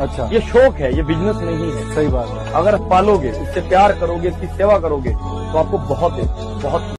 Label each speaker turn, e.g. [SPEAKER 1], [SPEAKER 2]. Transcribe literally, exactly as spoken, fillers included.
[SPEAKER 1] अच्छा,
[SPEAKER 2] ये शौक है, ये बिजनेस नहीं है।
[SPEAKER 1] सही बात है।
[SPEAKER 2] अगर पालोगे, इससे प्यार करोगे, इसकी सेवा करोगे तो आपको बहुत बहुत